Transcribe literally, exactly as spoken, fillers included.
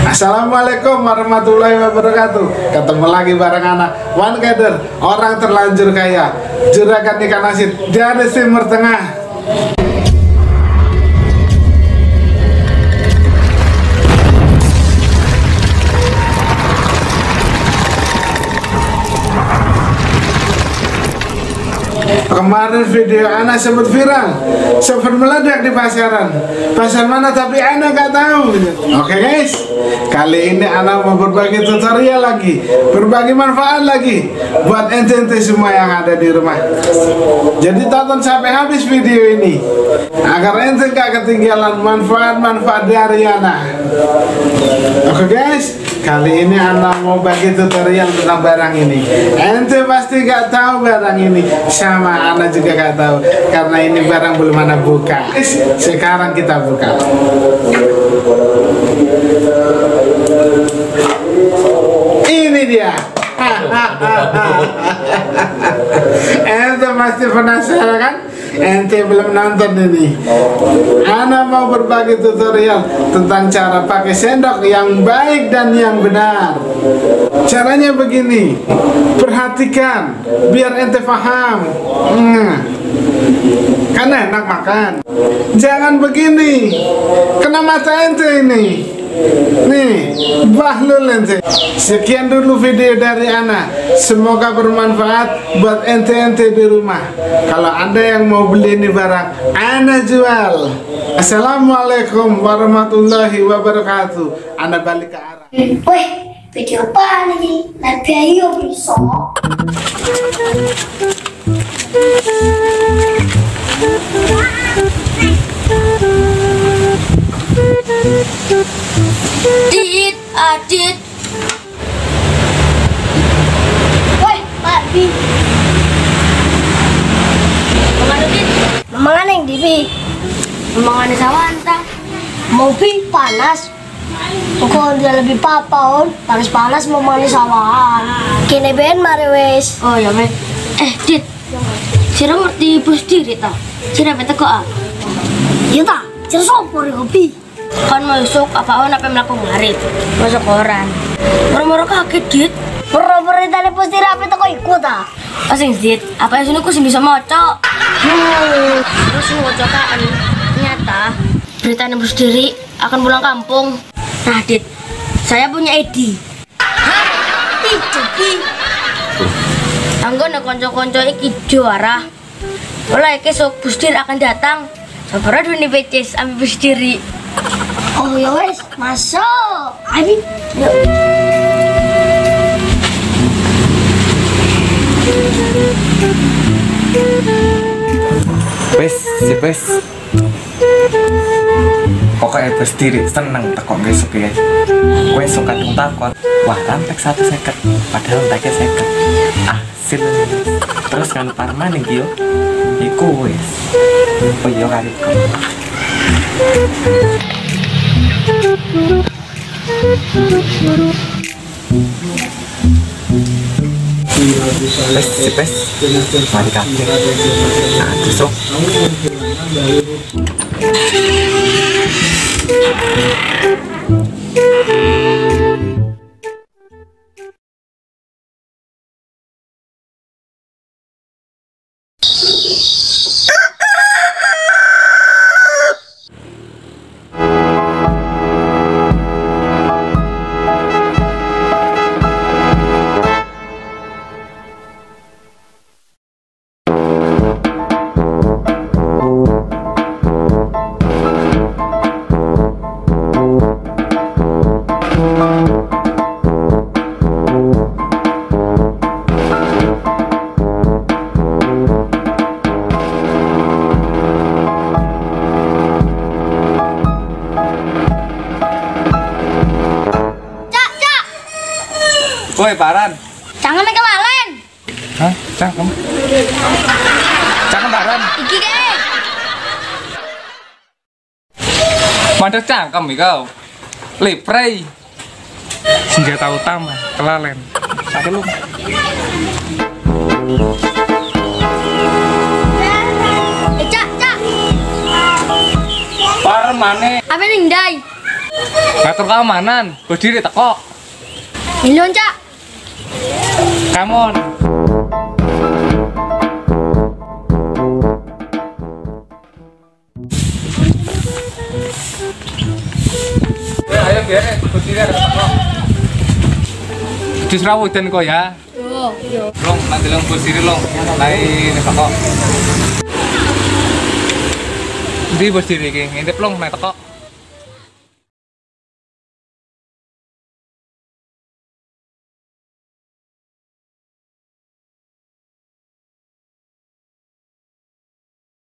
Assalamualaikum warahmatullahi wabarakatuh. Ketemu lagi bareng anak One Kader, orang terlanjur kaya, juragan ikan asin dari Timur Tengah. Kemarin video anak sempat viral, sempat meledak di pasaran. Pasar mana tapi anak gak tahu. Oke guys, kali ini anak mau berbagi tutorial lagi, berbagi manfaat lagi buat ente-ente semua yang ada di rumah. Jadi tonton sampai habis video ini agar ente gak ketinggalan manfaat-manfaat dari anak. Oke guys, kali ini anak mau bagi tutorial tentang barang ini. Ente pasti gak tahu barang ini, sama anak juga gak tahu karena ini barang belum anak buka. Sekarang kita buka. Ini dia. Ente pasti penasaran kan? Ente belum nonton ini. Ana mau berbagi tutorial tentang cara pakai sendok yang baik dan yang benar. Caranya begini, perhatikan biar ente paham. Hmm. Kan enak makan. Jangan begini, kena mata ente ini. Nih, bahlul ente. Sekian dulu video dari Ana. Semoga bermanfaat buat ente-ente di rumah. Kalau ada yang mau beli ini barang, Ana jual. Assalamualaikum warahmatullahi wabarakatuh. Ana balik ke arah. Weh, video apa nih? Nanti ayo besok. Dit, adit. Woi, Pak Bi. Mangane dit. Mangan yang di Bi. Mangane sawanta. Mau Bi panas. Kok dia lebih papaon, panas-panas mau manis sawahan. Kene ben mari wes. Oh ya me. Eh dit. Sira ngerti bos diri ta? Sira bete kok ah. Iya ta, cek sopor ya Bi. Kan masuk apa on apa melaku ngarit. Masuk koran. Moro-moro kaget dit. Pura-pura tadi pos diri apa kok ikut ah? Asing dit. Apa yang sini ku sing bisa maca. Hmm. Terus ngocokan. Ternyata berita bos diri akan pulang kampung. Nah dit, saya punya ide. Hah? Itu Bi. Anggo nek kanca-kanca iki juara. Oleh kesok bos diri akan datang. Sabar duwe P C ambil bos diri. Oh ya wes, masuk. Abi, yuk. Wes, si wes. Pokoknya bos diri seneng tekok besok ya. Gue suka dong takut. Wah, rantek satu seket. Padahal ranteknya seket. Ah, sil. Terus kan parman nih yo. Iku wes. Oh iya kali kok. Pes, si pes, mari kafe. Nah, tusuk. Woi, Paran. Jangan make kelalen. Hah? Cangkem. Cangkem Paran. Iki ke. Mandek cangkem ikau. Liprei. Senjata utama, kelalen. Satu lu. Eh, Cak, Cak. Par mane. Apa ning ndai? Ngatur keamanan, berdiri teko. Milon, Cak. Come on. Ya, ayo biar berdiri ada teko. Jus rawudan kok ya. Yo. Long, nanti long berdiri long. Naik teko. Di berdiri ki, ngintip long naik teko.